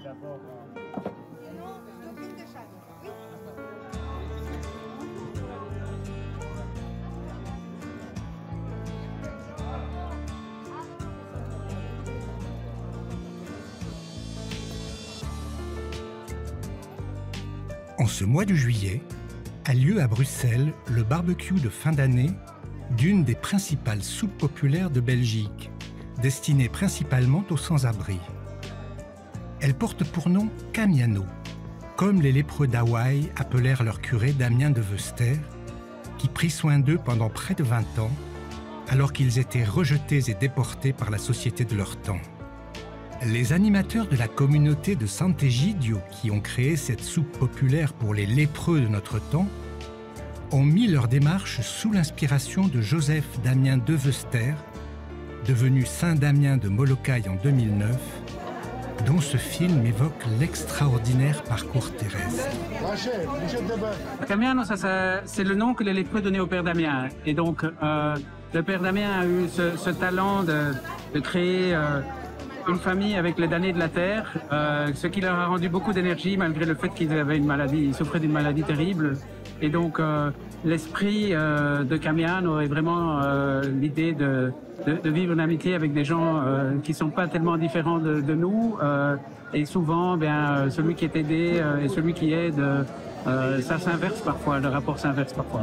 En ce mois de juillet, a lieu à Bruxelles le barbecue de fin d'année d'une des principales soupes populaires de Belgique, destinée principalement aux sans-abri. Elle porte pour nom Camiano, comme les lépreux d'Hawaï appelèrent leur curé Damien de Veuster, qui prit soin d'eux pendant près de 20 ans, alors qu'ils étaient rejetés et déportés par la société de leur temps. Les animateurs de la communauté de Sant'Egidio, qui ont créé cette soupe populaire pour les lépreux de notre temps, ont mis leur démarche sous l'inspiration de Joseph Damien de Veuster, devenu Saint Damien de Molokai en 2009, dont ce film évoque l'extraordinaire parcours terrestre. Camiano, c'est le nom que les lépreux donnaient au père Damien. Et donc, le père Damien a eu ce talent de créer une famille avec les damnés de la terre, ce qui leur a rendu beaucoup d'énergie malgré le fait qu'ils avaient une maladie, ils souffraient d'une maladie terrible. Et donc l'esprit de Camiano est vraiment l'idée de vivre une amitié avec des gens qui sont pas tellement différents de nous. Et souvent, bien, celui qui est aidé et celui qui aide, ça s'inverse parfois, le rapport s'inverse parfois.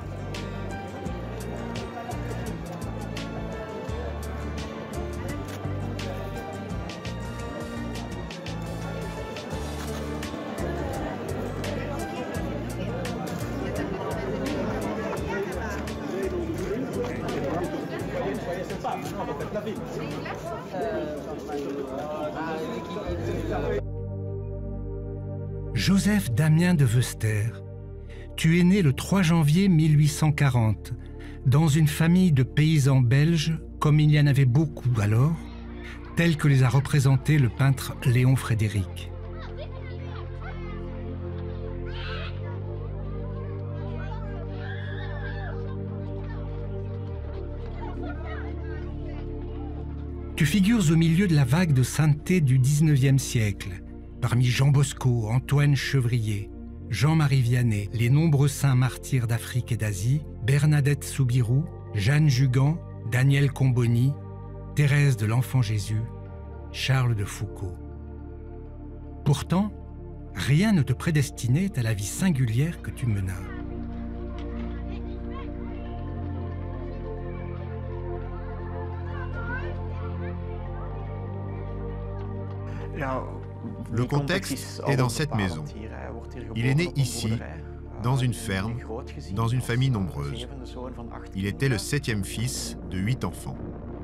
Joseph Damien de Veuster, tu es né le 3 janvier 1840 dans une famille de paysans belges, comme il y en avait beaucoup alors, tels que les a représentés le peintre Léon Frédéric. Tu figures au milieu de la vague de sainteté du XIXe siècle, parmi Jean Bosco, Antoine Chevrier, Jean-Marie Vianney, les nombreux saints martyrs d'Afrique et d'Asie, Bernadette Soubirous, Jeanne Jugan, Daniel Comboni, Thérèse de l'Enfant Jésus, Charles de Foucault. Pourtant, rien ne te prédestinait à la vie singulière que tu menas. Le contexte est dans cette maison. Il est né ici, dans une ferme, dans une famille nombreuse. Il était le 7e fils de 8 enfants.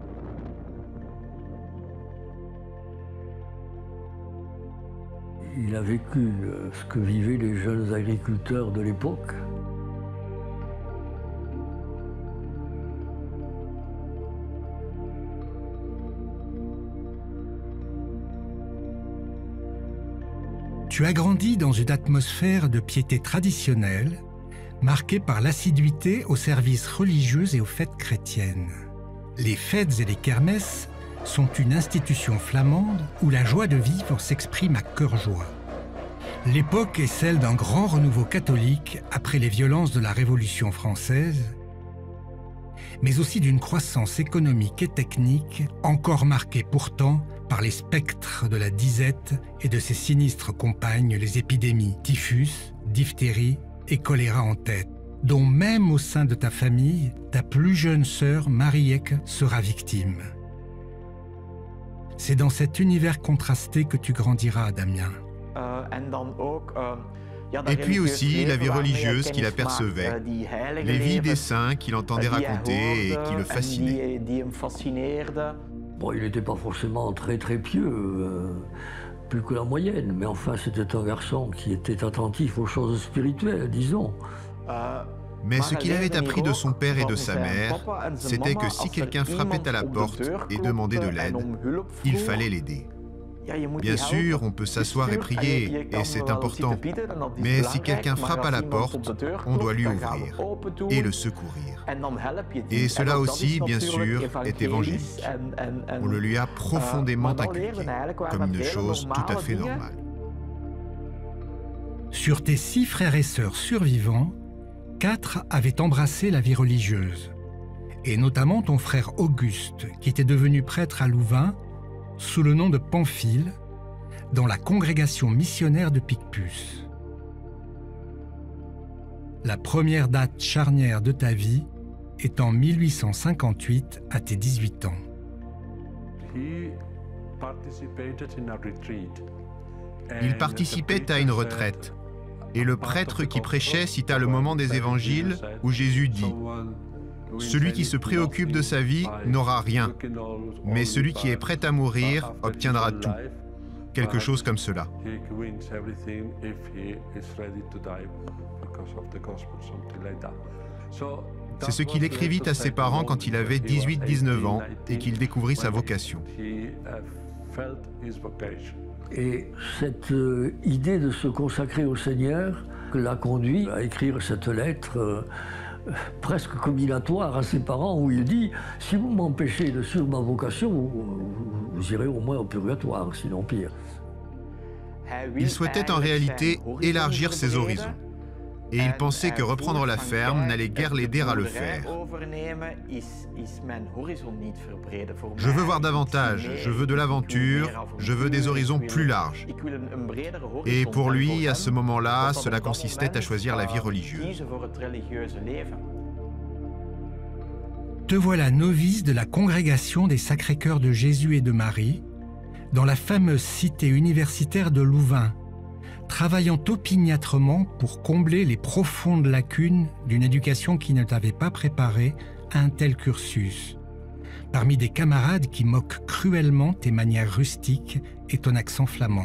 Il a vécu ce que vivaient les jeunes agriculteurs de l'époque. Tu as grandi dans une atmosphère de piété traditionnelle, marquée par l'assiduité aux services religieux et aux fêtes chrétiennes. Les fêtes et les kermesses sont une institution flamande où la joie de vivre s'exprime à cœur joie. L'époque est celle d'un grand renouveau catholique après les violences de la Révolution française, mais aussi d'une croissance économique et technique encore marquée pourtant par les spectres de la disette et de ses sinistres compagnes, les épidémies typhus, diphtérie et choléra en tête, dont même au sein de ta famille, ta plus jeune sœur Marieke sera victime. C'est dans cet univers contrasté que tu grandiras, Damien. Et puis aussi la vie religieuse qu'il apercevait, les vies des saints qu'il entendait raconter et qui le fascinaient. Bon, il n'était pas forcément très pieux, plus que la moyenne, mais enfin c'était un garçon qui était attentif aux choses spirituelles, disons. Mais ce qu'il avait appris de son père et de sa mère, c'était que si quelqu'un frappait à la porte et demandait de l'aide, il fallait l'aider. Bien sûr, on peut s'asseoir et prier, et c'est important. Mais si quelqu'un frappe à la porte, on doit lui ouvrir et le secourir. Et cela aussi, bien sûr, est évangélique. On le lui a profondément inculqué, comme une chose tout à fait normale. Sur tes 6 frères et sœurs survivants, 4 avaient embrassé la vie religieuse. Et notamment ton frère Auguste, qui était devenu prêtre à Louvain, sous le nom de Pamphile, dans la congrégation missionnaire de Picpus. La première date charnière de ta vie est en 1858 à tes 18 ans. Il participait à une retraite, et le prêtre qui prêchait cita le moment des évangiles où Jésus dit « Celui qui se préoccupe de sa vie n'aura rien, mais celui qui est prêt à mourir obtiendra tout. » Quelque chose comme cela. C'est ce qu'il écrivit à ses parents quand il avait 18-19 ans et qu'il découvrit sa vocation. Et cette idée de se consacrer au Seigneur l'a conduit à écrire cette lettre presque combinatoire à ses parents où il dit « Si vous m'empêchez de suivre ma vocation, vous irez au moins au purgatoire, sinon pire. » Il souhaitait en réalité élargir ses horizons. Et il pensait que reprendre la ferme n'allait guère l'aider à le faire. Je veux voir davantage, je veux de l'aventure, je veux des horizons plus larges. Et pour lui, à ce moment-là, cela consistait à choisir la vie religieuse. Te voilà novice de la congrégation des Sacré-Cœurs de Jésus et de Marie, dans la fameuse cité universitaire de Louvain, travaillant opiniâtrement pour combler les profondes lacunes d'une éducation qui ne t'avait pas préparé à un tel cursus, parmi des camarades qui moquent cruellement tes manières rustiques et ton accent flamand.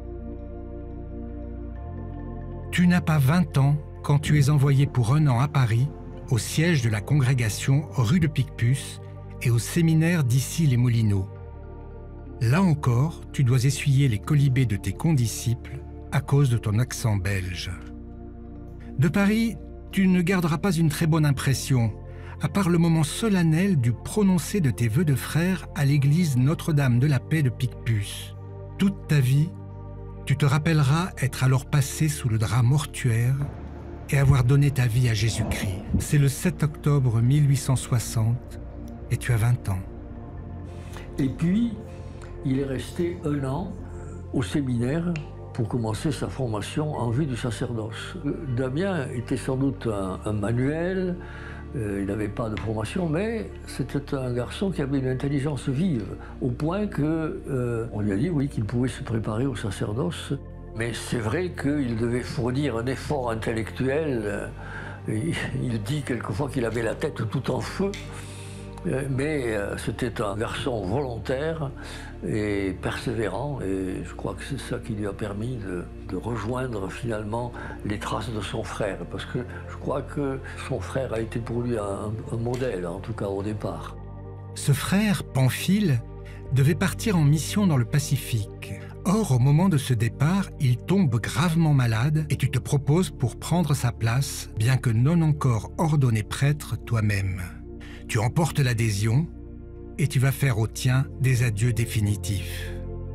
Tu n'as pas 20 ans quand tu es envoyé pour 1 an à Paris, au siège de la congrégation rue de Picpus et au séminaire d'Issy-les-Moulineaux. Là encore, tu dois essuyer les colibés de tes condisciples à cause de ton accent belge. De Paris, tu ne garderas pas une très bonne impression, à part le moment solennel du prononcé de tes vœux de frère à l'église Notre-Dame de la Paix de Picpus. Toute ta vie, tu te rappelleras être alors passé sous le drap mortuaire et avoir donné ta vie à Jésus-Christ. C'est le 7 octobre 1860 et tu as 20 ans. Et puis, il est resté 1 an au séminaire pour commencer sa formation en vue du sacerdoce. Damien était sans doute un manuel, il n'avait pas de formation, mais c'était un garçon qui avait une intelligence vive, au point qu'on lui a dit oui, qu'il pouvait se préparer au sacerdoce. Mais c'est vrai qu'il devait fournir un effort intellectuel. Il dit quelquefois qu'il avait la tête tout en feu. Mais c'était un garçon volontaire et persévérant, et je crois que c'est ça qui lui a permis de rejoindre finalement les traces de son frère, parce que je crois que son frère a été pour lui un modèle, en tout cas au départ. Ce frère, Pamphile, devait partir en mission dans le Pacifique. Or, au moment de ce départ, il tombe gravement malade et tu te proposes pour prendre sa place, bien que non encore ordonné prêtre toi-même. Tu emportes l'adhésion et tu vas faire au tien des adieux définitifs.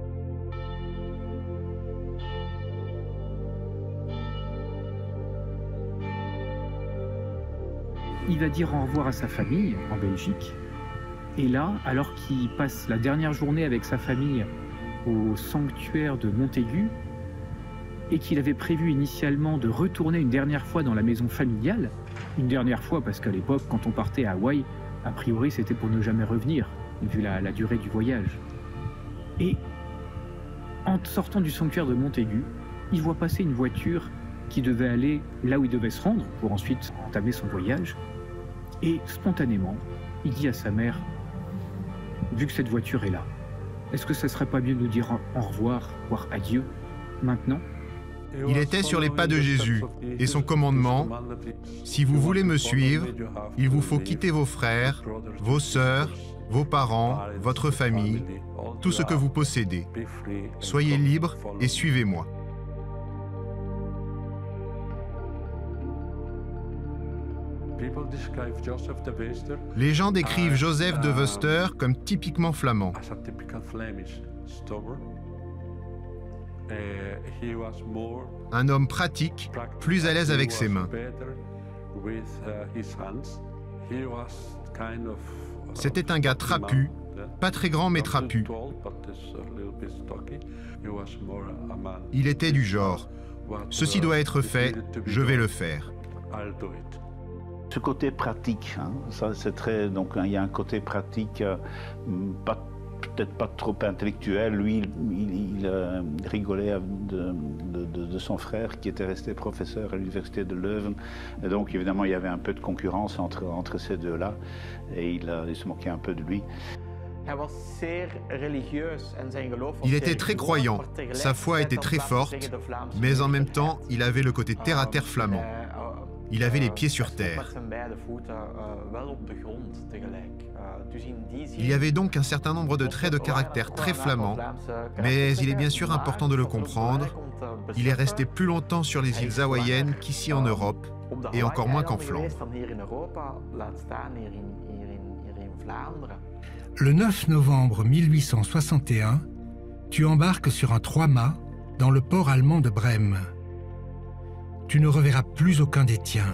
Il va dire au revoir à sa famille en Belgique. Et là, alors qu'il passe la dernière journée avec sa famille au sanctuaire de Montaigu et qu'il avait prévu initialement de retourner une dernière fois dans la maison familiale, une dernière fois parce qu'à l'époque, quand on partait à Hawaï, a priori, c'était pour ne jamais revenir, vu la durée du voyage. Et en sortant du sanctuaire de Montaigu, il voit passer une voiture qui devait aller là où il devait se rendre pour ensuite entamer son voyage. Et spontanément, il dit à sa mère, vu que cette voiture est là, est-ce que ça serait pas mieux de nous dire au revoir, voire adieu, maintenant ? Il était sur les pas de Jésus, et son commandement, « Si vous voulez me suivre, il vous faut quitter vos frères, vos sœurs vos parents, votre famille, tout ce que vous possédez. Soyez libres et suivez-moi. Les gens décrivent Joseph de Veuster comme typiquement flamand. Un homme pratique, plus à l'aise avec ses mains. C'était un gars trapu, pas très grand mais trapu. Il était du genre, ceci doit être fait, je vais le faire. Ce côté pratique, hein, ça c'est très, donc il y a un côté pratique, peut-être pas trop intellectuel. Lui, il rigolait de son frère qui était resté professeur à l'université de Leuven. Et donc évidemment il y avait un peu de concurrence entre ces deux-là et il se moquait un peu de lui. Il était très croyant, sa foi était très forte, mais en même temps il avait le côté terre-à-terre flamand. Il avait les pieds sur terre. Il y avait donc un certain nombre de traits de caractère très flamands, mais il est bien sûr important de le comprendre. Il est resté plus longtemps sur les îles hawaïennes qu'ici en Europe, et encore moins qu'en Flandre. Le 9 novembre 1861, tu embarques sur un 3-mâts dans le port allemand de Brême. Tu ne reverras plus aucun des tiens.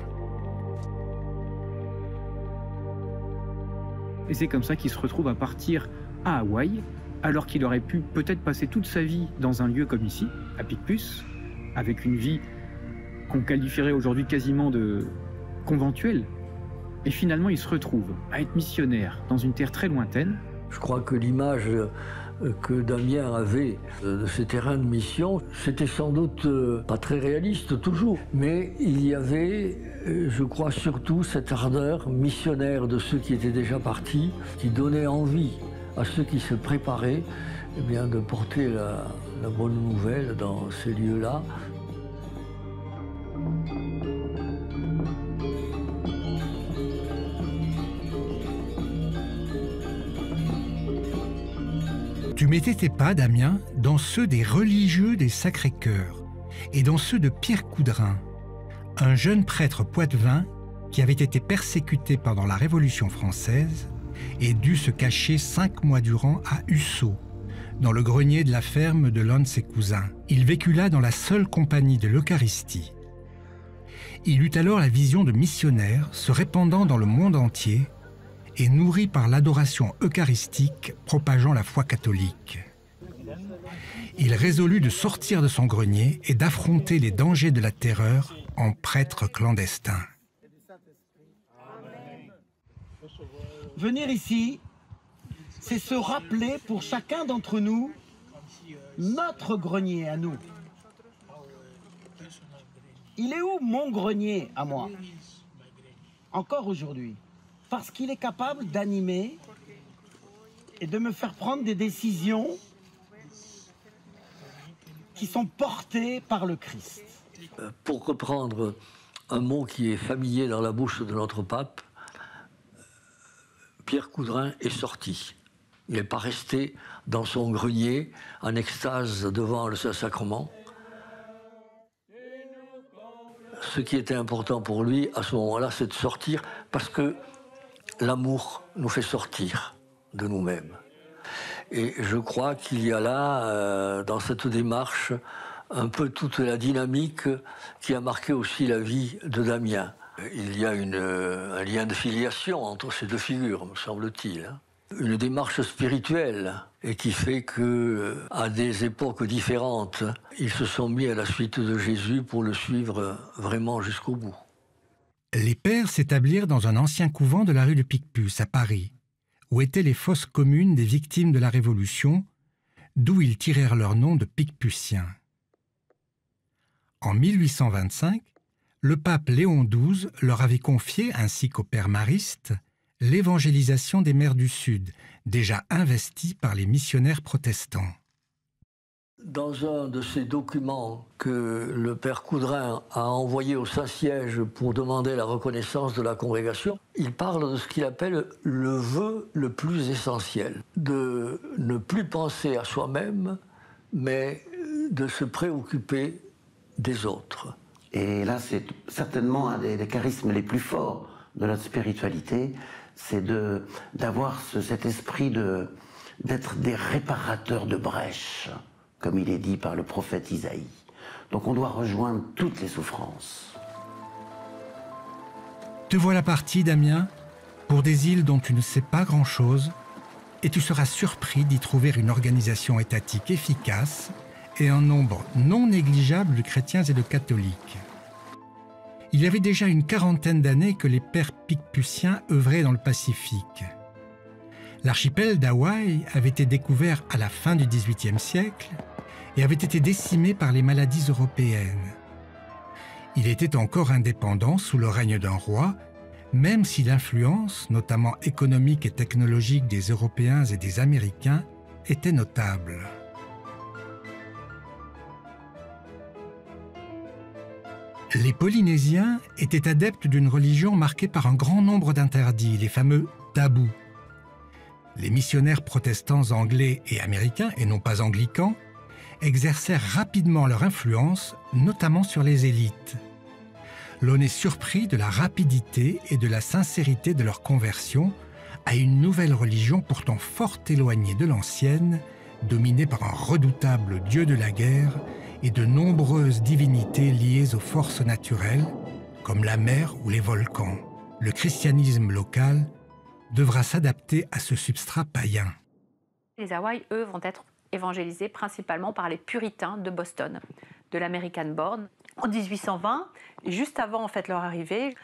Et c'est comme ça qu'il se retrouve à partir à Hawaï, alors qu'il aurait pu peut-être passer toute sa vie dans un lieu comme ici, à Picpus, avec une vie qu'on qualifierait aujourd'hui quasiment de conventuelle. Et finalement, il se retrouve à être missionnaire dans une terre très lointaine. Je crois que l'image que Damien avait de ces terrains de mission, c'était sans doute pas très réaliste toujours, mais il y avait, je crois surtout, cette ardeur missionnaire de ceux qui étaient déjà partis, qui donnait envie à ceux qui se préparaient eh bien, de porter la bonne nouvelle dans ces lieux-là. Tu mettais tes pas, Damien, dans ceux des religieux des Sacré-Cœurs et dans ceux de Pierre Coudrin, un jeune prêtre poitevin qui avait été persécuté pendant la Révolution française et dut se cacher 5 mois durant à Ussau, dans le grenier de la ferme de l'un de ses cousins. Il vécut là dans la seule compagnie de l'Eucharistie. Il eut alors la vision de missionnaire se répandant dans le monde entier et nourri par l'adoration eucharistique propageant la foi catholique. Il résolut de sortir de son grenier et d'affronter les dangers de la terreur en prêtre clandestin. Venir ici, c'est se rappeler pour chacun d'entre nous notre grenier à nous. Il est où mon grenier à moi? Encore aujourd'hui. Parce qu'il est capable d'animer et de me faire prendre des décisions qui sont portées par le Christ. Pour reprendre un mot qui est familier dans la bouche de notre pape, Pierre Coudrin est sorti. Il n'est pas resté dans son grenier en extase devant le Saint-Sacrement. Ce qui était important pour lui à ce moment-là, c'est de sortir parce que l'amour nous fait sortir de nous-mêmes. Et je crois qu'il y a là, dans cette démarche, un peu toute la dynamique qui a marqué aussi la vie de Damien. Il y a un lien de filiation entre ces deux figures, me semble-t-il. Une démarche spirituelle, et qui fait que, à des époques différentes, ils se sont mis à la suite de Jésus pour le suivre vraiment jusqu'au bout. Les pères s'établirent dans un ancien couvent de la rue de Picpus, à Paris, où étaient les fosses communes des victimes de la Révolution, d'où ils tirèrent leur nom de Picpusiens. En 1825, le pape Léon XII leur avait confié, ainsi qu'au père Mariste, l'évangélisation des mers du Sud, déjà investie par les missionnaires protestants. Dans un de ces documents que le père Coudrin a envoyé au Saint-Siège pour demander la reconnaissance de la congrégation, il parle de ce qu'il appelle le vœu le plus essentiel, de ne plus penser à soi-même, mais de se préoccuper des autres. Et là, c'est certainement un des charismes les plus forts de notre spiritualité, c'est d'avoir cet esprit d'être des réparateurs de brèches, comme il est dit par le prophète Isaïe. Donc on doit rejoindre toutes les souffrances. Te voilà parti, Damien, pour des îles dont tu ne sais pas grand-chose, et tu seras surpris d'y trouver une organisation étatique efficace et un nombre non négligeable de chrétiens et de catholiques. Il y avait déjà une quarantaine d'années que les pères picpus œuvraient dans le Pacifique. L'archipel d'Hawaï avait été découvert à la fin du XVIIIe siècle et avait été décimé par les maladies européennes. Il était encore indépendant sous le règne d'un roi, même si l'influence, notamment économique et technologique des Européens et des Américains, était notable. Les Polynésiens étaient adeptes d'une religion marquée par un grand nombre d'interdits, les fameux tabous. Les missionnaires protestants anglais et américains, et non pas anglicans, exercèrent rapidement leur influence, notamment sur les élites. L'on est surpris de la rapidité et de la sincérité de leur conversion à une nouvelle religion pourtant fort éloignée de l'ancienne, dominée par un redoutable dieu de la guerre et de nombreuses divinités liées aux forces naturelles, comme la mer ou les volcans. Le christianisme local devra s'adapter à ce substrat païen. Les Hawaï, eux, vont être évangélisés principalement par les puritains de Boston, de l'American Board. En 1820, juste avant en fait leur arrivée,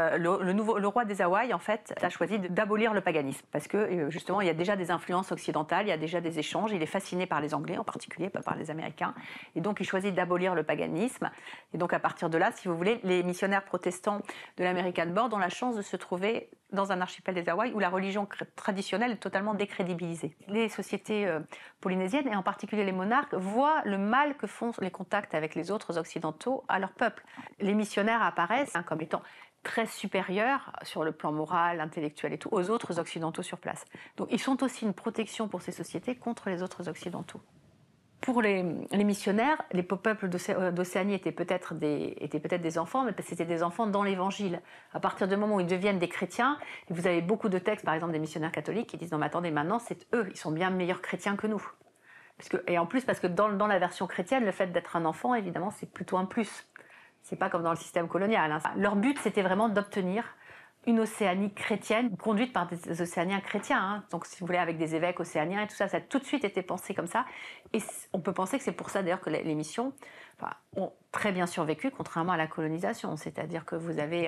le roi des Hawaï en fait a choisi d'abolir le paganisme parce que justement il y a déjà des influences occidentales, il y a déjà des échanges, il est fasciné par les Anglais en particulier, pas par les Américains, et donc il choisit d'abolir le paganisme. Et donc à partir de là, si vous voulez, les missionnaires protestants de l'American Board ont la chance de se trouver dans un archipel des Hawaï où la religion traditionnelle est totalement décrédibilisée. Les sociétés polynésiennes, et en particulier les monarques, voient le mal que font les contacts avec les autres occidentaux à leur peuple. Les missionnaires apparaissent comme étant très supérieurs sur le plan moral, intellectuel et tout, aux autres occidentaux sur place. Donc ils sont aussi une protection pour ces sociétés contre les autres occidentaux. Pour les missionnaires, les peuples d'Océanie étaient peut-être des enfants, mais c'était des enfants dans l'Évangile. À partir du moment où ils deviennent des chrétiens, et vous avez beaucoup de textes, par exemple des missionnaires catholiques, qui disent « Non mais attendez, maintenant c'est eux, ils sont bien meilleurs chrétiens que nous ». Et en plus, parce que dans la version chrétienne, le fait d'être un enfant, évidemment, c'est plutôt un plus. C'est pas comme dans le système colonial. Hein. Leur but, c'était vraiment d'obtenir une Océanie chrétienne, conduite par des Océaniens chrétiens. Hein. Donc, si vous voulez, avec des évêques océaniens et tout ça, ça a tout de suite été pensé comme ça. Et on peut penser que c'est pour ça, d'ailleurs, que les missions ont très bien survécu, contrairement à la colonisation. C'est-à-dire que vous avez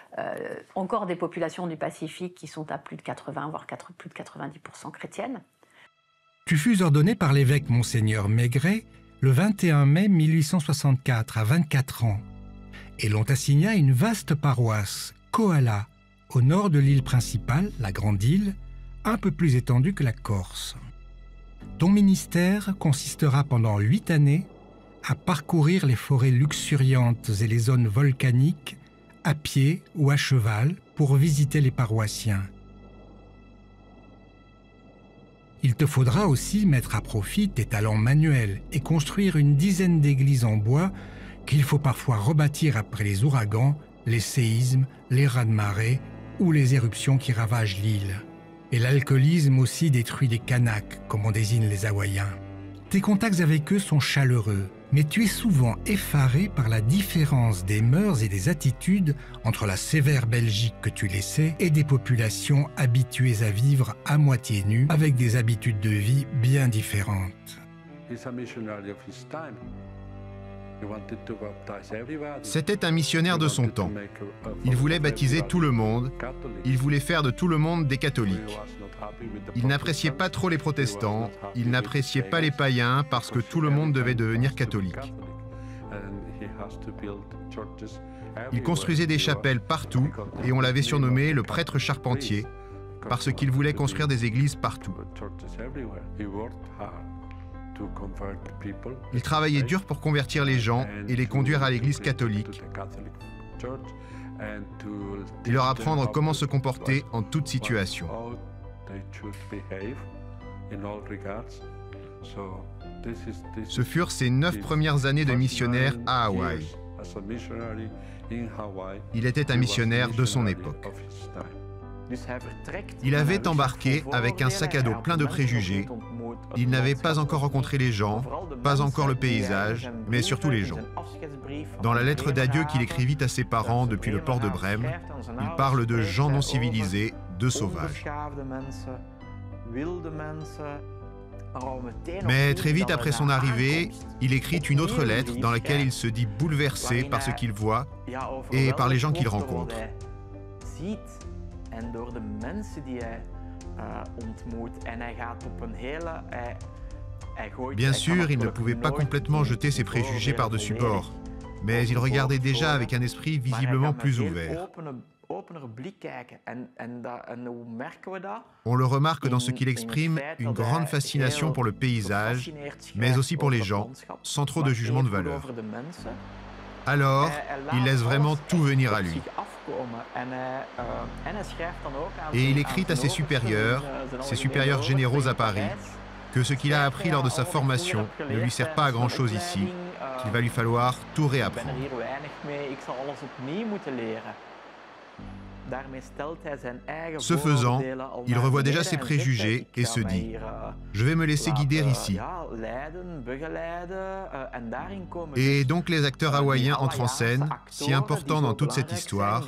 encore des populations du Pacifique qui sont à plus de 80, voire plus de 90% chrétiennes. Tu fus ordonné par l'évêque Monseigneur Maigret le 21 mai 1864, à 24 ans, et l'on t'assigna une vaste paroisse, Kohala, au nord de l'île principale, la Grande Île, un peu plus étendue que la Corse. Ton ministère consistera pendant 8 années à parcourir les forêts luxuriantes et les zones volcaniques à pied ou à cheval pour visiter les paroissiens. Il te faudra aussi mettre à profit tes talents manuels et construire une dizaine d'églises en bois qu'il faut parfois rebâtir après les ouragans, les séismes, les raz-de-marée ou les éruptions qui ravagent l'île. Et l'alcoolisme aussi détruit les Kanaks, comme on désigne les Hawaïens. Tes contacts avec eux sont chaleureux, mais tu es souvent effaré par la différence des mœurs et des attitudes entre la sévère Belgique que tu laissais et des populations habituées à vivre à moitié nues avec des habitudes de vie bien différentes. C'était un missionnaire de son temps. Il voulait baptiser tout le monde. Il voulait faire de tout le monde des catholiques. Il n'appréciait pas trop les protestants. Il n'appréciait pas les païens parce que tout le monde devait devenir catholique. Il construisait des chapelles partout et on l'avait surnommé le prêtre charpentier parce qu'il voulait construire des églises partout. Il travaillait dur pour convertir les gens et les conduire à l'Église catholique et leur apprendre comment se comporter en toute situation. Ce furent ses 9 premières années de missionnaire à Hawaï. Il était un missionnaire de son époque. Il avait embarqué avec un sac à dos plein de préjugés. Il n'avait pas encore rencontré les gens, pas encore le paysage, mais surtout les gens. Dans la lettre d'adieu qu'il écrivit à ses parents depuis le port de Brême, il parle de gens non civilisés, de sauvages. Mais très vite après son arrivée, il écrit une autre lettre dans laquelle il se dit bouleversé par ce qu'il voit et par les gens qu'il rencontre. Bien sûr, il ne pouvait pas complètement jeter ses préjugés par-dessus bord, mais il regardait déjà avec un esprit visiblement plus ouvert. On le remarque dans ce qu'il exprime une grande fascination pour le paysage, mais aussi pour les gens, sans trop de jugement de valeur. Alors, il laisse vraiment tout venir à lui. Et il écrit à ses supérieurs généraux à Paris, que ce qu'il a appris lors de sa formation ne lui sert pas à grand-chose ici, qu'il va lui falloir tout réapprendre. Ce faisant, il revoit déjà ses préjugés et se dit « Je vais me laisser guider ici ». Et donc les acteurs hawaïens entrent en scène, si importants dans toute cette histoire,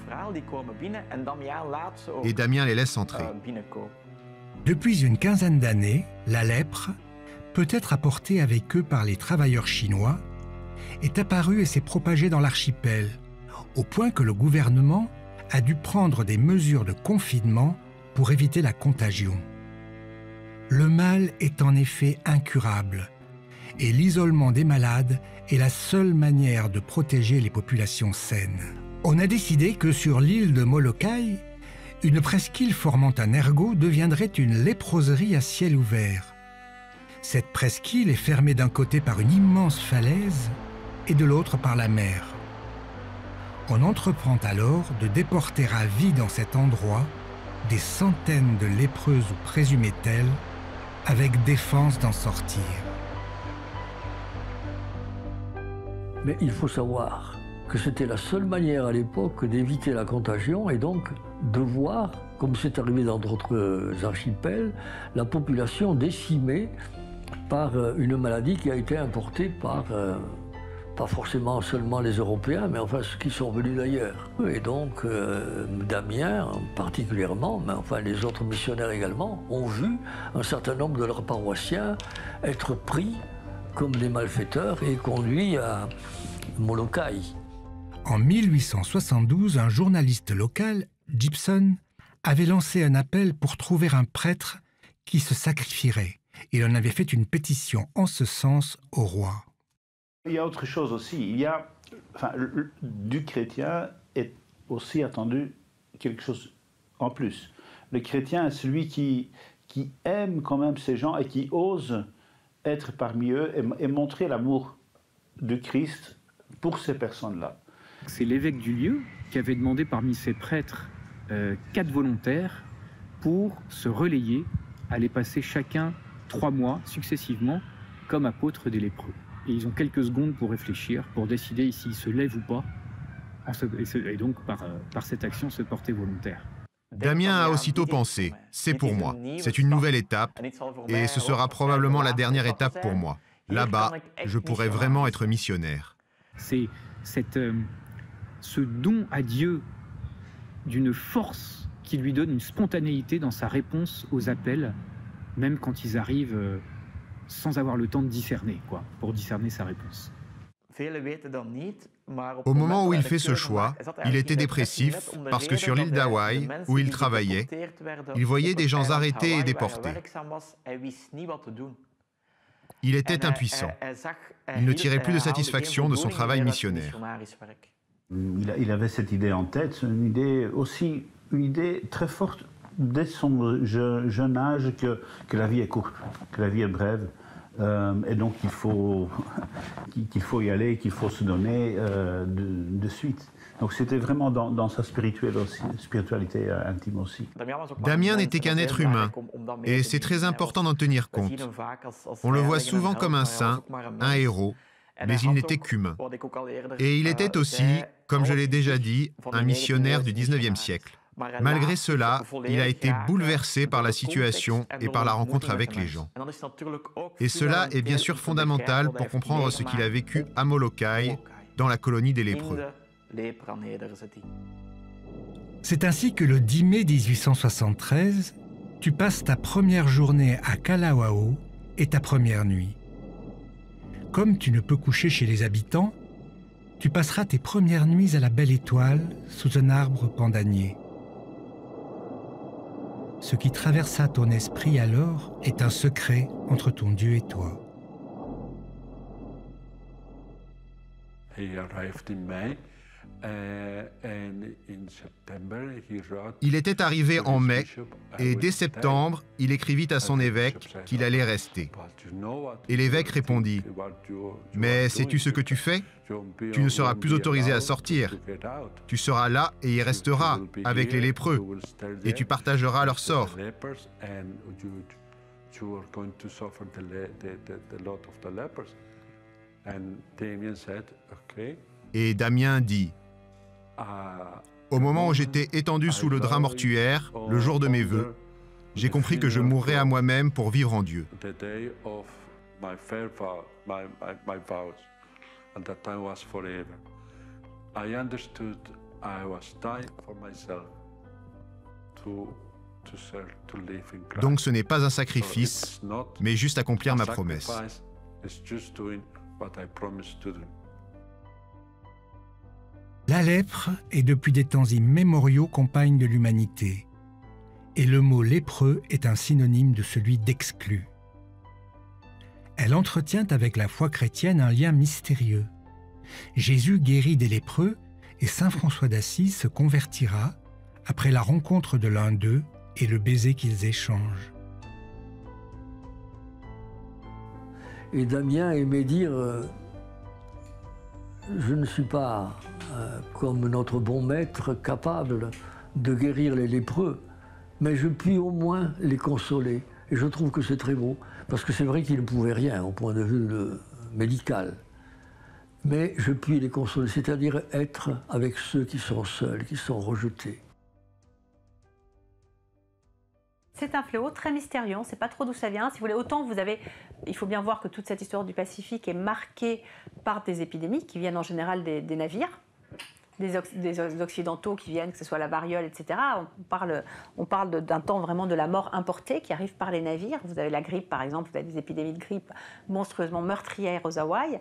et Damien les laisse entrer. Depuis une quinzaine d'années, la lèpre, peut-être apportée avec eux par les travailleurs chinois, est apparue et s'est propagée dans l'archipel, au point que le gouvernement a dû prendre des mesures de confinement pour éviter la contagion. Le mal est en effet incurable et l'isolement des malades est la seule manière de protéger les populations saines. On a décidé que sur l'île de Molokai, une presqu'île formant un ergot deviendrait une léproserie à ciel ouvert. Cette presqu'île est fermée d'un côté par une immense falaise et de l'autre par la mer. On entreprend alors de déporter à vie dans cet endroit des centaines de lépreuses ou présumées telles, avec défense d'en sortir. Mais il faut savoir que c'était la seule manière à l'époque d'éviter la contagion et donc de voir, comme c'est arrivé dans d'autres archipels, la population décimée par une maladie qui a été importée par... pas forcément seulement les Européens, mais enfin ceux qui sont venus d'ailleurs. Et donc Damien particulièrement, mais enfin les autres missionnaires également, ont vu un certain nombre de leurs paroissiens être pris comme des malfaiteurs et conduits à Molokai. En 1872, un journaliste local, Gibson, avait lancé un appel pour trouver un prêtre qui se sacrifierait. Il en avait fait une pétition en ce sens au roi. Il y a autre chose aussi. Du chrétien est aussi attendu quelque chose en plus. Le chrétien est celui qui aime quand même ces gens et qui ose être parmi eux et montrer l'amour de Christ pour ces personnes-là. C'est l'évêque du lieu qui avait demandé parmi ses prêtres 4 volontaires pour se relayer, aller passer chacun 3 mois successivement comme apôtres des lépreux. Et ils ont quelques secondes pour réfléchir, pour décider s'ils se lèvent ou pas, et donc par cette action se porter volontaire. Damien a aussitôt pensé, c'est pour moi, c'est une nouvelle étape, et ce sera probablement la dernière étape pour moi. Là-bas, je pourrais vraiment être missionnaire. C'est ce don à Dieu d'une force qui lui donne une spontanéité dans sa réponse aux appels, même quand ils arrivent sans avoir le temps de discerner, pour discerner sa réponse. Au moment où il fait ce choix, il était dépressif parce que sur l'île d'Hawaï, où il travaillait, il voyait des gens arrêtés et déportés. Il était impuissant. Il ne tirait plus de satisfaction de son travail missionnaire. Il avait cette idée en tête, une idée très forte dès son jeune âge que la vie est courte, que la vie est brève. Et donc il faut y aller, qu'il faut se donner de suite. Donc c'était vraiment dans sa spiritualité intime aussi. Damien n'était qu'un être humain, et c'est très important d'en tenir compte. On le voit souvent comme un saint, un héros, mais il n'était qu'humain. Et il était aussi, comme je l'ai déjà dit, un missionnaire du 19e siècle. Malgré cela, il a été bouleversé par la situation et par la rencontre avec les gens. Et cela est bien sûr fondamental pour comprendre ce qu'il a vécu à Molokai, dans la colonie des lépreux. C'est ainsi que le 10 mai 1873, tu passes ta première journée à Kalawao et ta première nuit. Comme tu ne peux coucher chez les habitants, tu passeras tes premières nuits à la Belle Étoile sous un arbre pandanier. Ce qui traversa ton esprit alors est un secret entre ton Dieu et toi. Il était arrivé en mai, et dès septembre, il écrivit à son évêque qu'il allait rester. Et l'évêque répondit, « Mais sais-tu ce que tu fais? Tu ne seras plus autorisé à sortir. Tu seras là et y resteras, avec les lépreux, et tu partageras leur sort. » Et Damien dit, « Au moment où j'étais étendu sous le drap mortuaire, le jour de mes vœux, j'ai compris que je mourrais à moi-même pour vivre en Dieu. » Donc ce n'est pas un sacrifice, mais juste accomplir ma promesse. La lèpre est depuis des temps immémoriaux compagne de l'humanité, et le mot lépreux est un synonyme de celui d'exclu. Elle entretient avec la foi chrétienne un lien mystérieux. Jésus guérit des lépreux et saint François d'Assise se convertira après la rencontre de l'un d'eux et le baiser qu'ils échangent. Et Damien aimait dire je ne suis pas, comme notre bon maître, capable de guérir les lépreux, mais je puis au moins les consoler. Et je trouve que c'est très beau, parce que c'est vrai qu'il ne pouvait rien au point de vue médical. Mais je puis les consoler, c'est-à-dire être avec ceux qui sont seuls, qui sont rejetés. C'est un fléau très mystérieux, on ne sait pas trop d'où ça vient. Si vous voulez, autant vous avez... Il faut bien voir que toute cette histoire du Pacifique est marquée par des épidémies qui viennent en général des navires, des Occidentaux qui viennent, que ce soit la variole, etc. On parle d'un temps vraiment de la mort importée qui arrive par les navires. Vous avez la grippe, par exemple, vous avez des épidémies de grippe monstrueusement meurtrières aux Hawaï.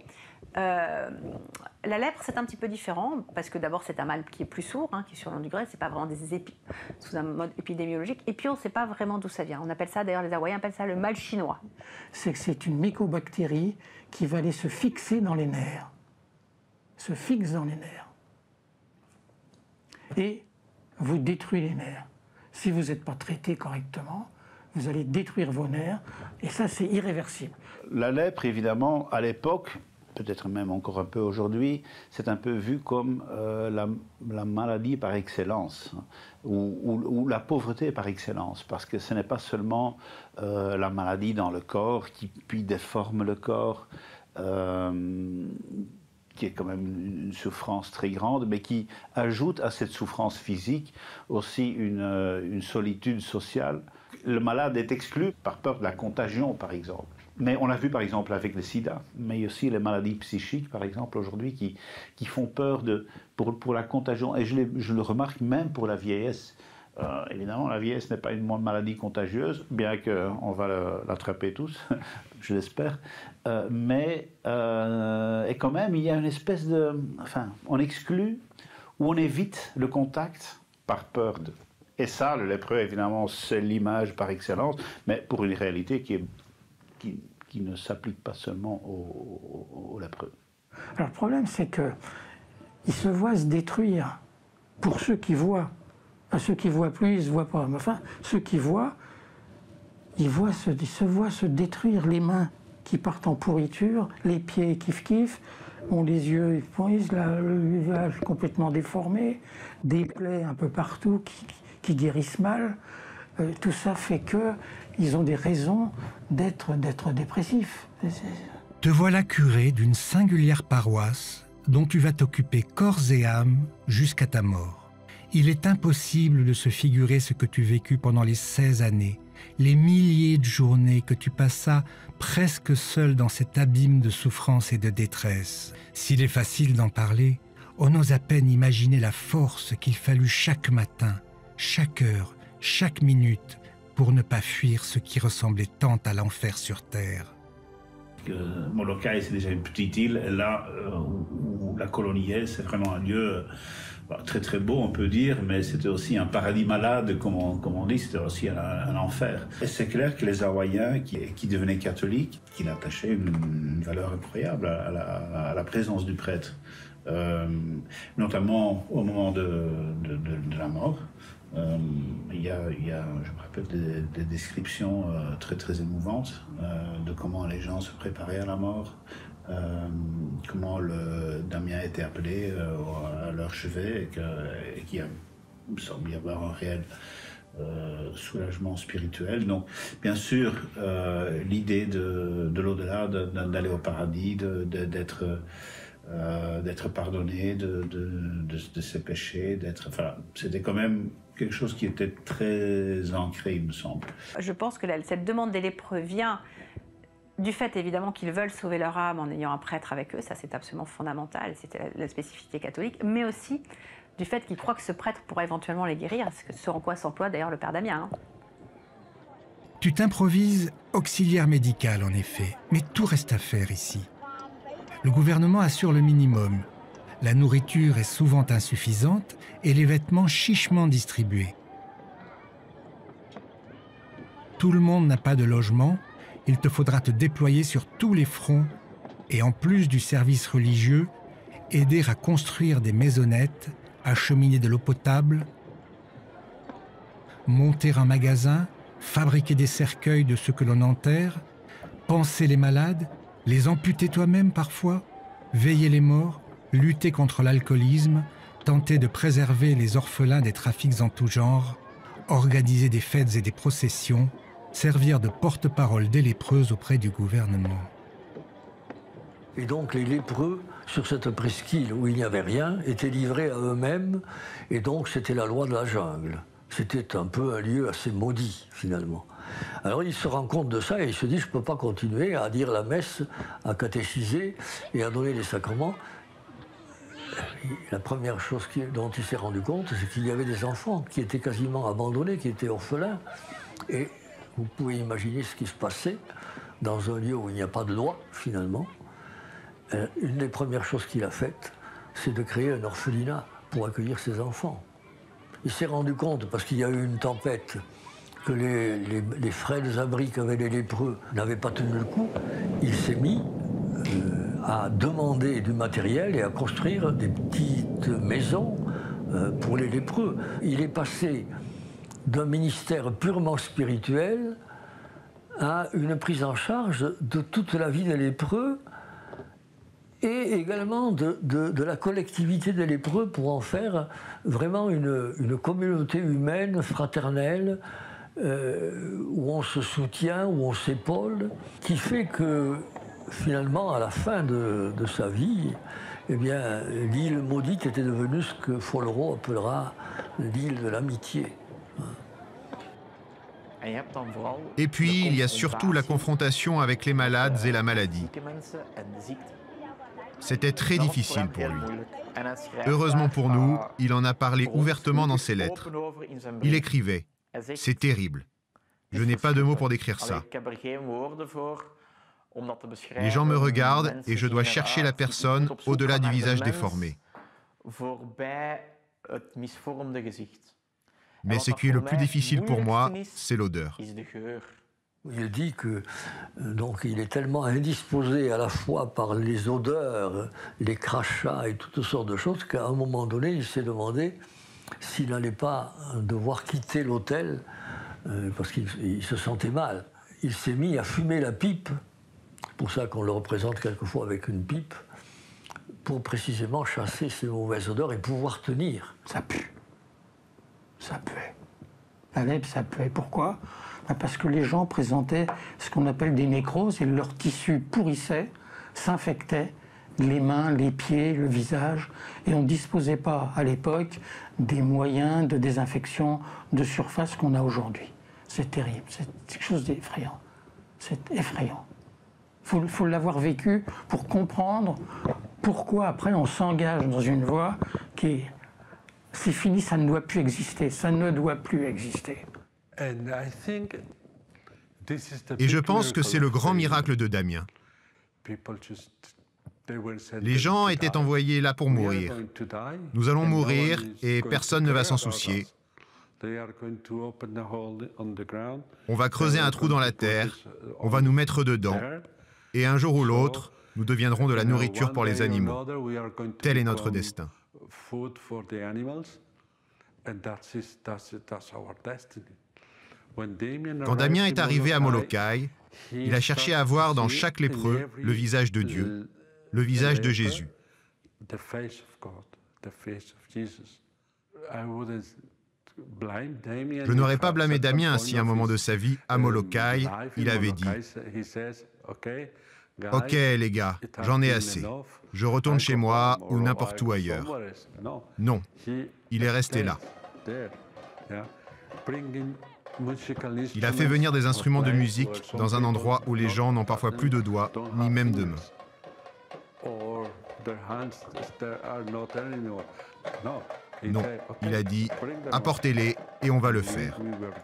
La lèpre, c'est un petit peu différent, parce que d'abord, c'est un mal qui est plus sourd, qui est sur le long du gré, c'est pas vraiment sous un mode épidémiologique, et puis on ne sait pas vraiment d'où ça vient. On appelle ça, d'ailleurs, les Hawaïens appellent ça le mal chinois. C'est que c'est une mycobactérie qui va aller se fixer dans les nerfs, se fixe dans les nerfs, et vous détruit les nerfs. Si vous n'êtes pas traité correctement, vous allez détruire vos nerfs, et ça, c'est irréversible. La lèpre, évidemment, à l'époque, peut-être même encore un peu aujourd'hui, c'est un peu vu comme la maladie par excellence, ou la pauvreté par excellence, parce que ce n'est pas seulement la maladie dans le corps qui puis déforme le corps, qui est quand même une souffrance très grande, mais qui ajoute à cette souffrance physique aussi une solitude sociale. Le malade est exclu par peur de la contagion, par exemple. Mais on l'a vu, par exemple, avec le sida, mais aussi les maladies psychiques, par exemple, aujourd'hui, qui font peur pour la contagion. Et je le remarque même pour la vieillesse. Évidemment, la vieillesse n'est pas une maladie contagieuse, bien qu'on va l'attraper tous, je l'espère. Mais et quand même, il y a une espèce de... Enfin, on exclut ou on évite le contact par peur de... Et ça, le lépreux, évidemment, c'est l'image par excellence, mais pour une réalité qui ne s'applique pas seulement aux lépreux. Alors le problème, c'est qu'ils se voient se détruire pour ceux qui voient. Ceux qui ne voient plus, ils ne se voient pas. Mais enfin, ceux qui voient, se voient se détruire les mains. qui partent en pourriture, les pieds kiff-kiff, ont les yeux époisés, le visage complètement déformé, des plaies un peu partout qui guérissent mal. Tout ça fait qu'ils ont des raisons d'être dépressifs. Te voilà curé d'une singulière paroisse dont tu vas t'occuper corps et âme jusqu'à ta mort. Il est impossible de se figurer ce que tu vécus pendant les 16 années, les milliers de journées que tu passas presque seul dans cet abîme de souffrance et de détresse. S'il est facile d'en parler, on ose à peine imaginer la force qu'il fallut chaque matin, chaque heure, chaque minute pour ne pas fuir ce qui ressemblait tant à l'enfer sur terre. Molokai, c'est déjà une petite île, et là où la colonie est, c'est vraiment un lieu très très beau, on peut dire, mais c'était aussi un paradis malade, comme on dit, c'était aussi un enfer. Et c'est clair que les Hawaïens qui devenaient catholiques, qu'ils attachaient une valeur incroyable à la présence du prêtre, notamment au moment de la mort. Il y a, je me rappelle, des descriptions très très émouvantes de comment les gens se préparaient à la mort, comment Damien a été appelé à leur chevet et qu'il semble y avoir un réel soulagement spirituel. Donc, bien sûr, l'idée de l'au-delà, d'aller au paradis, d'être pardonné de ses péchés, enfin, c'était quand même quelque chose qui était très ancré, il me semble. Je pense que cette demande des lépreux vient du fait évidemment qu'ils veulent sauver leur âme en ayant un prêtre avec eux, ça c'est absolument fondamental, c'était la spécificité catholique, mais aussi du fait qu'ils croient que ce prêtre pourrait éventuellement les guérir, ce en quoi s'emploie d'ailleurs le père Damien. Tu t'improvises auxiliaire médical en effet, mais tout reste à faire ici. Le gouvernement assure le minimum. La nourriture est souvent insuffisante et les vêtements chichement distribués. Tout le monde n'a pas de logement, il te faudra te déployer sur tous les fronts et en plus du service religieux, aider à construire des maisonnettes, acheminer de l'eau potable, monter un magasin, fabriquer des cercueils de ceux que l'on enterre, panser les malades, les amputer toi-même parfois, veiller les morts, lutter contre l'alcoolisme, tenter de préserver les orphelins des trafics en tout genre, organiser des fêtes et des processions, servir de porte-parole des lépreux auprès du gouvernement. Et donc les lépreux, sur cette presqu'île où il n'y avait rien, étaient livrés à eux-mêmes, et donc c'était la loi de la jungle. C'était un peu un lieu assez maudit, finalement. Alors il se rend compte de ça et il se dit, je ne peux pas continuer à dire la messe, à catéchiser et à donner les sacrements. La première chose dont il s'est rendu compte, c'est qu'il y avait des enfants qui étaient quasiment abandonnés, qui étaient orphelins. Et vous pouvez imaginer ce qui se passait dans un lieu où il n'y a pas de loi, finalement. Une des premières choses qu'il a faites, c'est de créer un orphelinat pour accueillir ses enfants. Il s'est rendu compte, parce qu'il y a eu une tempête, que les frêles abris qu'avaient les lépreux n'avaient pas tenu le coup. Il s'est mis à demander du matériel et à construire des petites maisons pour les lépreux. Il est passé d'un ministère purement spirituel à une prise en charge de toute la vie des lépreux et également de la collectivité des lépreux pour en faire vraiment une communauté humaine, fraternelle, où on se soutient, où on s'épaule, qui fait que finalement, à la fin de sa vie, eh bien, l'île maudite était devenue ce que Follerault appellera l'île de l'amitié. Et puis, il y a surtout la confrontation avec les malades et la maladie. C'était très difficile pour lui. Heureusement pour nous, il en a parlé ouvertement dans ses lettres. Il écrivait « C'est terrible. Je n'ai pas de mots pour décrire ça. Les gens me regardent et je dois chercher la personne au-delà du visage déformé. Mais ce qui est le plus difficile pour moi, c'est l'odeur. » Il dit que donc il est tellement indisposé à la fois par les odeurs, les crachats et toutes sortes de choses qu'à un moment donné, il s'est demandé s'il n'allait pas devoir quitter l'hôtel parce qu'il se sentait mal. Il s'est mis à fumer la pipe pour ça qu'on le représente quelquefois avec une pipe, pour précisément chasser ces mauvaises odeurs et pouvoir tenir. Ça pue. Ça puait. La lèpre, ça puait. Pourquoi? Parce que les gens présentaient ce qu'on appelle des nécroses et leur tissu pourrissait, s'infectait, les mains, les pieds, le visage, et on ne disposait pas à l'époque des moyens de désinfection de surface qu'on a aujourd'hui. C'est terrible, c'est quelque chose d'effrayant. C'est effrayant. Il faut l'avoir vécu pour comprendre pourquoi après on s'engage dans une voie qui est... C'est fini, ça ne doit plus exister, ça ne doit plus exister. Et je pense que c'est le grand miracle de Damien. Les gens étaient envoyés là pour mourir. Nous allons mourir et personne ne va s'en soucier. On va creuser un trou dans la terre, on va nous mettre dedans, et un jour ou l'autre, nous deviendrons de la nourriture pour les animaux. Tel est notre destin. Quand Damien est arrivé à Molokai, il a cherché à voir dans chaque lépreux le visage de Dieu, le visage de Jésus. Je n'aurais pas blâmé Damien si à un moment de sa vie, à Molokai, il avait dit « Ok les gars, j'en ai assez. Je retourne chez moi ou n'importe où ailleurs. » Non, il est resté là. Il a fait venir des instruments de musique dans un endroit où les gens n'ont parfois plus de doigts, ni même de mains. Non, il a dit « Apportez-les et on va le faire. »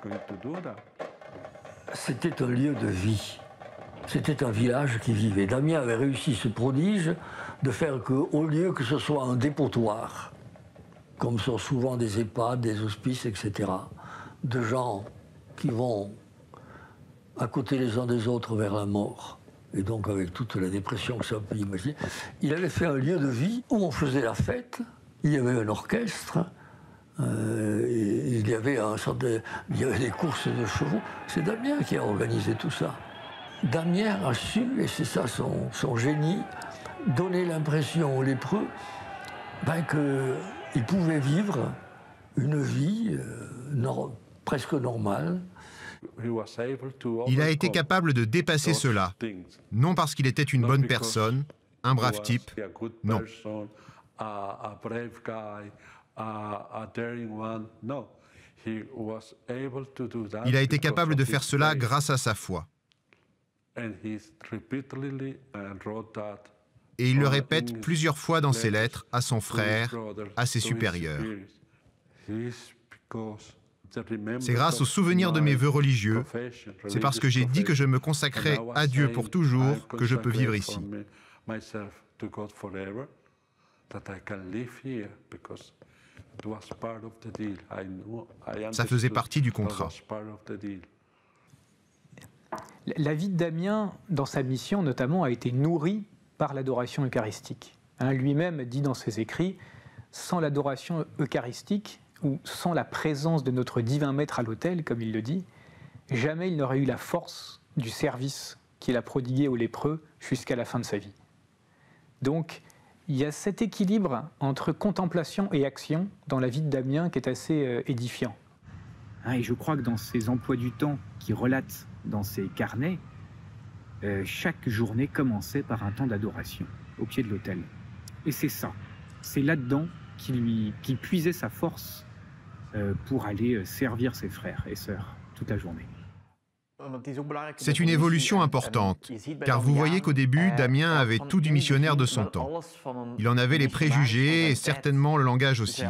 C'était un lieu de vie. C'était un village qui vivait. Damien avait réussi ce prodige de faire qu'au lieu que ce soit un dépotoir, comme sont souvent des EHPAD, des hospices, etc., de gens qui vont à côté les uns des autres vers la mort, et donc avec toute la dépression que ça peut imaginer, il avait fait un lieu de vie où on faisait la fête, il y avait un orchestre, il y avait des courses de chevaux. C'est Damien qui a organisé tout ça. Damien a su, et c'est ça son génie, donner l'impression aux lépreux qu'ils pouvaient vivre une vie presque normale. Il a été capable de dépasser cela, non parce qu'il était une bonne personne, un brave type, non. Il a été capable de faire cela grâce à sa foi. Et il le répète plusieurs fois dans ses lettres à son frère, à ses supérieurs. C'est grâce au souvenir de mes vœux religieux, c'est parce que j'ai dit que je me consacrais à Dieu pour toujours que je peux vivre ici. Ça faisait partie du contrat. La vie de Damien, dans sa mission notamment, a été nourrie par l'adoration eucharistique. Lui-même dit dans ses écrits, sans l'adoration eucharistique, ou sans la présence de notre divin maître à l'autel, comme il le dit, jamais il n'aurait eu la force du service qu'il a prodigué aux lépreux jusqu'à la fin de sa vie. Donc, il y a cet équilibre entre contemplation et action dans la vie de Damien qui est assez édifiant. Et je crois que dans ses emplois du temps qu'il relate dans ses carnets, chaque journée commençait par un temps d'adoration au pied de l'autel. Et c'est ça, c'est là-dedans qu'il puisait sa force pour aller servir ses frères et sœurs toute la journée. C'est une évolution importante, car vous voyez qu'au début, Damien avait tout du missionnaire de son temps. Il en avait les préjugés et certainement le langage aussi.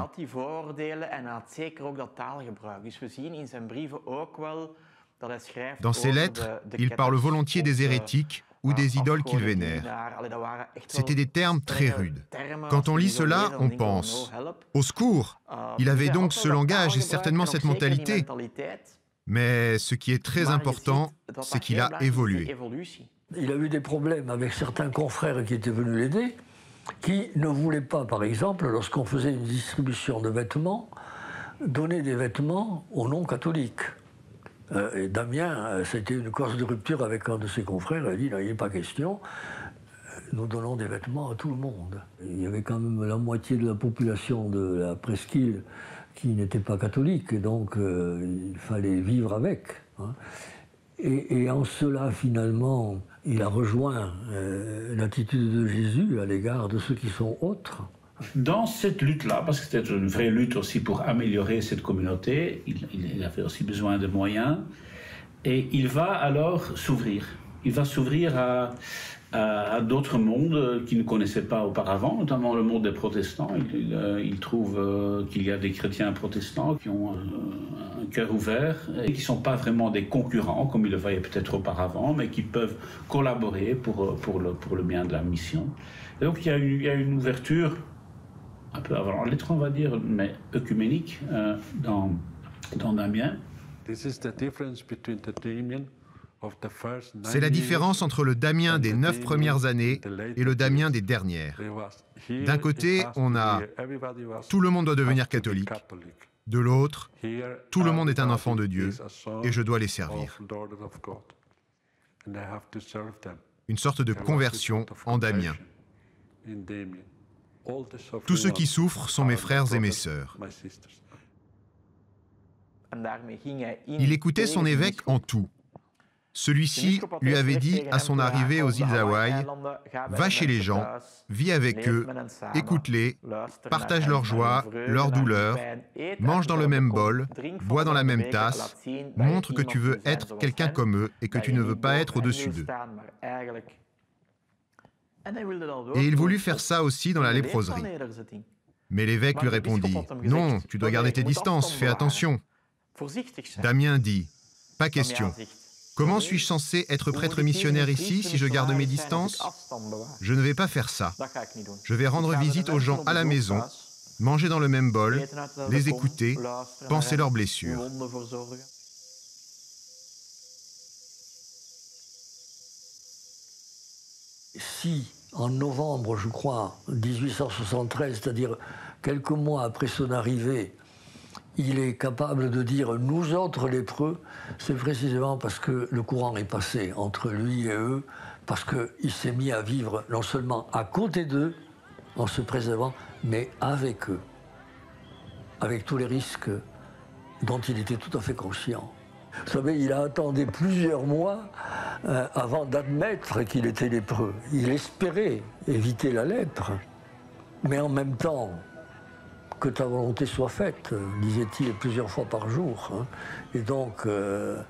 Dans ses lettres, il parle volontiers des hérétiques ou des idoles qu'il vénère. C'étaient des termes très rudes. Quand on lit cela, on pense « Au secours !» Il avait donc ce langage et certainement cette mentalité. Mais ce qui est très important, c'est qu'il a évolué. Il a eu des problèmes avec certains confrères qui étaient venus l'aider, qui ne voulaient pas, par exemple, lorsqu'on faisait une distribution de vêtements, donner des vêtements aux non-catholiques. Et Damien, c'était une cause de rupture avec un de ses confrères. Il a dit, non, il n'est pas question. Nous donnons des vêtements à tout le monde. Il y avait quand même la moitié de la population de la presqu'île qui n'était pas catholique, et donc il fallait vivre avec. Hein. Et en cela, finalement, il a rejoint l'attitude de Jésus à l'égard de ceux qui sont autres. Dans cette lutte-là, parce que c'était une vraie lutte aussi pour améliorer cette communauté, il avait aussi besoin de moyens, et il va alors s'ouvrir. Il va s'ouvrir à d'autres mondes qu'il ne connaissait pas auparavant, notamment le monde des protestants. Il trouve qu'il y a des chrétiens protestants qui ont un cœur ouvert et qui ne sont pas vraiment des concurrents, comme il le voyait peut-être auparavant, mais qui peuvent collaborer pour le bien de la mission. Et donc il y a une ouverture, un peu avant lettre, on va dire, mais œcuménique dans Damien. C'est la différence entre le Damien des 9 premières années et le Damien des dernières. D'un côté, on a « tout le monde doit devenir catholique ». De l'autre, « tout le monde est un enfant de Dieu et je dois les servir ». Une sorte de conversion en Damien. Tous ceux qui souffrent sont mes frères et mes sœurs. Il écoutait son évêque en tout. Celui-ci lui avait dit à son arrivée aux îles Hawaï, « Va chez les gens, vis avec eux, écoute-les, partage leur joie, leur douleur, mange dans le même bol, bois dans la même tasse, montre que tu veux être quelqu'un comme eux et que tu ne veux pas être au-dessus d'eux. » Et il voulut faire ça aussi dans la léproserie. Mais l'évêque lui répondit, « Non, tu dois garder tes distances, fais attention. » Damien dit, « Pas question. Comment suis-je censé être prêtre missionnaire ici si je garde mes distances? Je ne vais pas faire ça. Je vais rendre visite aux gens à la maison, manger dans le même bol, les écouter, penser leurs blessures. » Si, en novembre, je crois, 1873, c'est-à-dire quelques mois après son arrivée, il est capable de dire « nous autres lépreux », c'est précisément parce que le courant est passé entre lui et eux, parce qu'il s'est mis à vivre non seulement à côté d'eux, en se préservant, mais avec eux, avec tous les risques dont il était tout à fait conscient. Vous savez, il a attendu plusieurs mois avant d'admettre qu'il était lépreux. Il espérait éviter la lèpre, mais en même temps, que ta volonté soit faite, disait-il plusieurs fois par jour. Hein. Et donc, à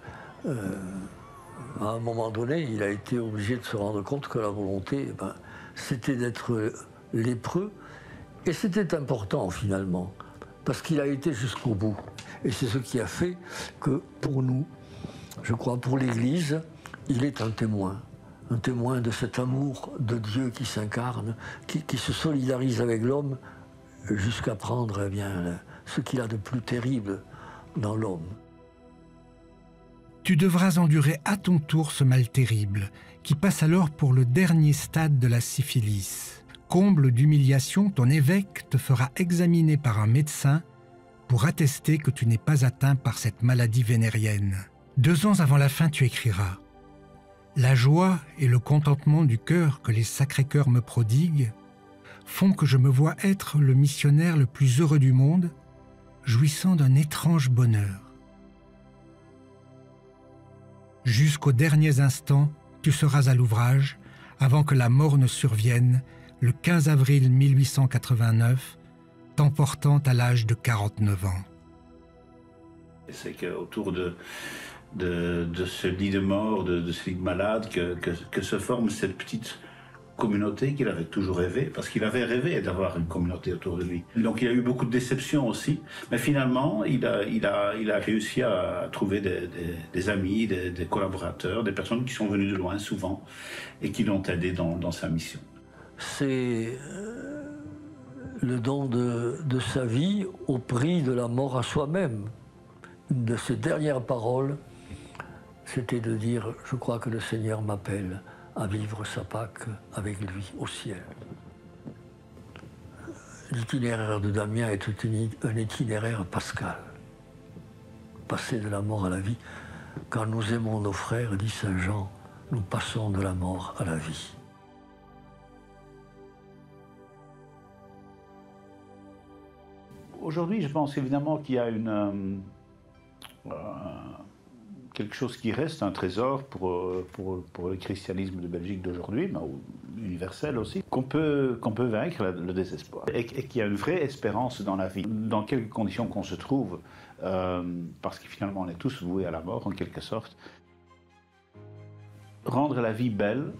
un moment donné, il a été obligé de se rendre compte que la volonté, c'était d'être lépreux. Et c'était important, finalement, parce qu'il a été jusqu'au bout. Et c'est ce qui a fait que, pour nous, je crois, pour l'Église, il est un témoin de cet amour de Dieu qui s'incarne, qui se solidarise avec l'homme, jusqu'à prendre ce qu'il a de plus terrible dans l'homme. Tu devras endurer à ton tour ce mal terrible, qui passe alors pour le dernier stade de la syphilis. Comble d'humiliation, ton évêque te fera examiner par un médecin pour attester que tu n'es pas atteint par cette maladie vénérienne. 2 ans avant la fin, tu écriras « La joie et le contentement du cœur que les Sacré-Cœurs me prodiguent font que je me vois être le missionnaire le plus heureux du monde, jouissant d'un étrange bonheur. Jusqu'aux derniers instants, tu seras à l'ouvrage, avant que la mort ne survienne, le 15 avril 1889, t'emportant à l'âge de 49 ans. C'est qu'autour de ce lit de mort, de ce lit de malade, que se forme cette petite communauté qu'il avait toujours rêvé, parce qu'il avait rêvé d'avoir une communauté autour de lui. Donc il a eu beaucoup de déceptions aussi, mais finalement il a réussi à trouver des amis, des collaborateurs, des personnes qui sont venues de loin souvent et qui l'ont aidé dans sa mission. C'est le don de sa vie au prix de la mort à soi-même. Une de ses dernières paroles, c'était de dire « Je crois que le Seigneur m'appelle à vivre sa Pâque avec lui au ciel ». L'itinéraire de Damien est un itinéraire pascal. Passer de la mort à la vie Quand nous aimons nos frères, dit saint Jean, nous passons de la mort à la vie. Aujourd'hui, je pense évidemment qu'il y a quelque chose qui reste, un trésor pour le christianisme de Belgique d'aujourd'hui, mais universel aussi, qu'on peut vaincre le désespoir. Et qu'il y a une vraie espérance dans la vie, dans quelques conditions qu'on se trouve, parce que finalement on est tous voués à la mort en quelque sorte. Rendre la vie belle,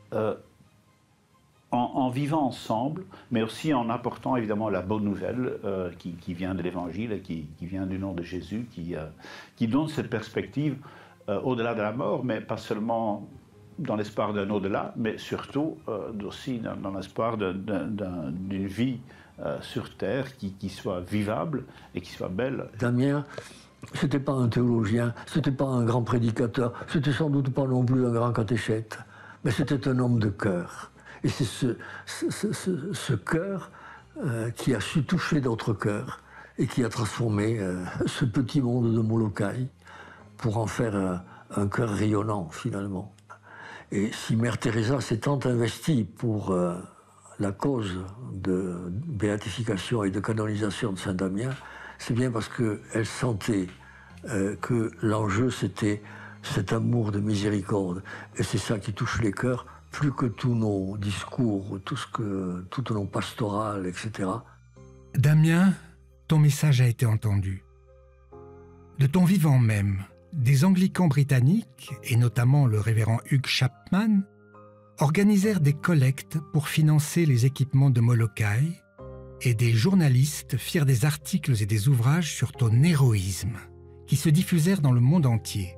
en vivant ensemble, mais aussi en apportant évidemment la bonne nouvelle qui vient de l'Évangile, qui vient du nom de Jésus, qui donne cette perspective au-delà de la mort, mais pas seulement dans l'espoir d'un au-delà, mais surtout aussi dans l'espoir d'une vie sur Terre qui soit vivable et qui soit belle. Damien, c'était pas un théologien, c'était pas un grand prédicateur, c'était sans doute pas non plus un grand catéchète, mais c'était un homme de cœur. Et c'est ce cœur qui a su toucher d'autres cœurs et qui a transformé ce petit monde de Molokai pour en faire un cœur rayonnant, finalement. Et si Mère Teresa s'est tant investie pour la cause de béatification et de canonisation de Saint-Damien, c'est bien parce qu'elle sentait que l'enjeu, c'était cet amour de miséricorde. Et c'est ça qui touche les cœurs, plus que tous nos discours, toutes nos pastorales, etc. Damien, ton message a été entendu. De ton vivant même, des anglicans britanniques, et notamment le révérend Hugh Chapman, organisèrent des collectes pour financer les équipements de Molokai, et des journalistes firent des articles et des ouvrages sur ton héroïsme, qui se diffusèrent dans le monde entier.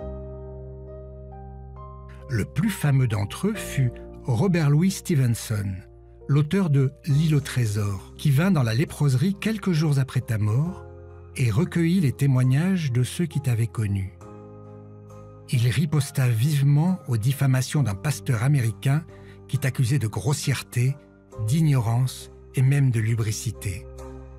Le plus fameux d'entre eux fut Robert Louis Stevenson, l'auteur de L'île au trésor, qui vint dans la léproserie quelques jours après ta mort et recueillit les témoignages de ceux qui t'avaient connu. Il riposta vivement aux diffamations d'un pasteur américain qui t'accusait de grossièreté, d'ignorance et même de lubricité.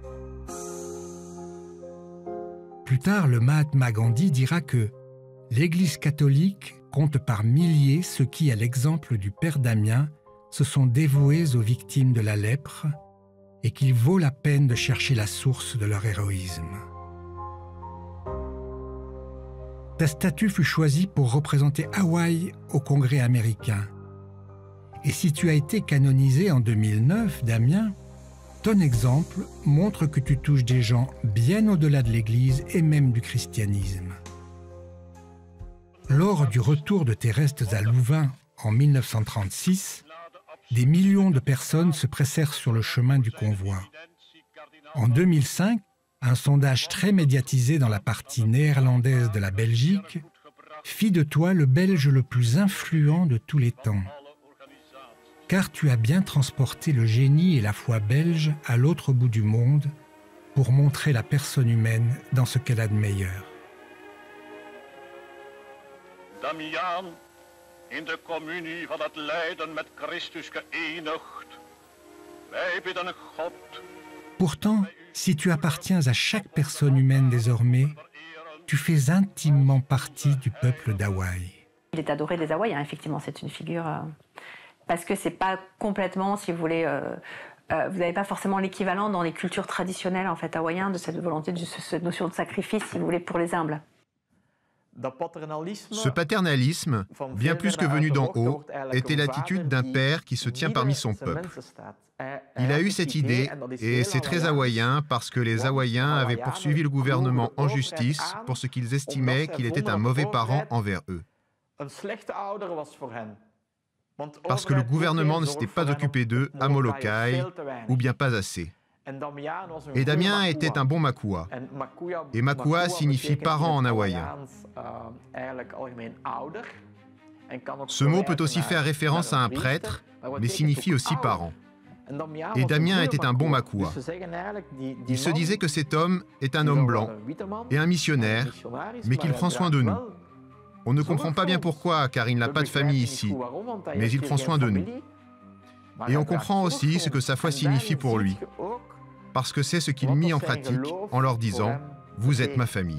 Plus tard, le Mahatma Gandhi dira que l'Église catholique compte par milliers ceux qui, à l'exemple du père Damien, se sont dévoués aux victimes de la lèpre et qu'il vaut la peine de chercher la source de leur héroïsme. Ta statue fut choisie pour représenter Hawaï au Congrès américain. Et si tu as été canonisé en 2009, Damien, ton exemple montre que tu touches des gens bien au-delà de l'Église et même du christianisme. Lors du retour de tes restes à Louvain en 1936, des millions de personnes se pressèrent sur le chemin du convoi. En 2005, un sondage très médiatisé dans la partie néerlandaise de la Belgique fit de toi le Belge le plus influent de tous les temps. Car tu as bien transporté le génie et la foi belge à l'autre bout du monde pour montrer la personne humaine dans ce qu'elle a de meilleur. Damian, in de communie van het lijden met Christus geënigd. Wij bidden God. Pourtant, si tu appartiens à chaque personne humaine désormais, tu fais intimement partie du peuple d'Hawaï. Il est adoré des Hawaïens, effectivement, c'est une figure... parce que c'est pas complètement, si vous voulez... vous n'avez pas forcément l'équivalent dans les cultures traditionnelles, en fait, hawaïennes, de cette volonté, de cette notion de sacrifice, si vous voulez, pour les humbles. Ce paternalisme, bien plus que venu d'en haut, était l'attitude d'un père qui se tient parmi son peuple. Il a eu cette idée, et c'est très hawaïen parce que les Hawaïens avaient poursuivi le gouvernement en justice pour ce qu'ils estimaient qu'il était un mauvais parent envers eux. Parce que le gouvernement ne s'était pas occupé d'eux à Molokai, ou bien pas assez. Et Damien était un bon Makua. Et Makua signifie parent en hawaïen. Ce mot peut aussi faire référence à un prêtre, mais signifie aussi parent. Et Damien était un bon Makua. Il se disait que cet homme est un homme blanc et un missionnaire, mais qu'il prend soin de nous. On ne comprend pas bien pourquoi, car il n'a pas de famille ici, mais il prend soin de nous. Et on comprend aussi ce que sa foi signifie pour lui, parce que c'est ce qu'il mit en pratique en leur disant « Vous êtes ma famille ».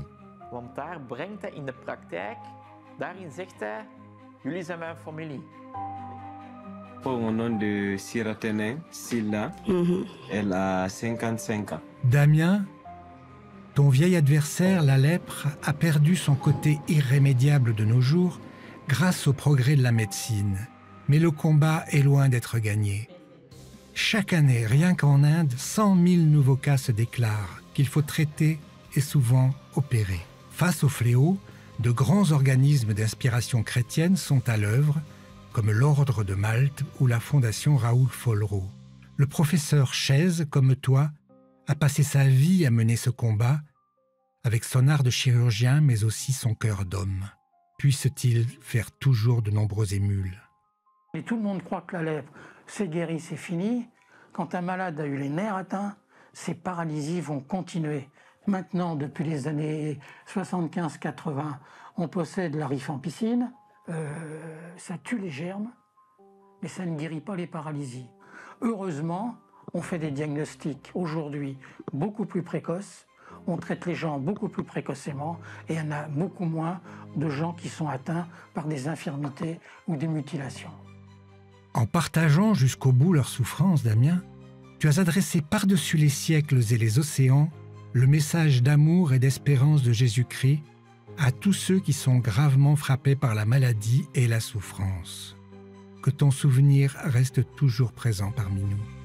daar brengt hij in de praktijk. Daarin zegt hij, jullie zijn mijn familie. Au nom de Siratenin, Silla, elle a 55 ans. Damien, ton vieil adversaire, la lèpre, a perdu son côté irrémédiable de nos jours grâce au progrès de la médecine. Mais le combat est loin d'être gagné. Chaque année, rien qu'en Inde, 100 000 nouveaux cas se déclarent qu'il faut traiter et souvent opérer. Face au fléau, de grands organismes d'inspiration chrétienne sont à l'œuvre, comme l'Ordre de Malte ou la Fondation Raoul Follereau. Le professeur Chaise, comme toi, a passé sa vie à mener ce combat, avec son art de chirurgien, mais aussi son cœur d'homme. Puisse-t-il faire toujours de nombreux émules. Et tout le monde croit que la lèpre, c'est guéri, c'est fini. Quand un malade a eu les nerfs atteints, ces paralysies vont continuer. Maintenant, depuis les années 75-80, on possède la rifampicine. Ça tue les germes, mais ça ne guérit pas les paralysies. Heureusement, on fait des diagnostics aujourd'hui beaucoup plus précoces. On traite les gens beaucoup plus précocement et il y en a beaucoup moins de gens qui sont atteints par des infirmités ou des mutilations. En partageant jusqu'au bout leur souffrance, Damien, tu as adressé par-dessus les siècles et les océans le message d'amour et d'espérance de Jésus-Christ à tous ceux qui sont gravement frappés par la maladie et la souffrance. Que ton souvenir reste toujours présent parmi nous.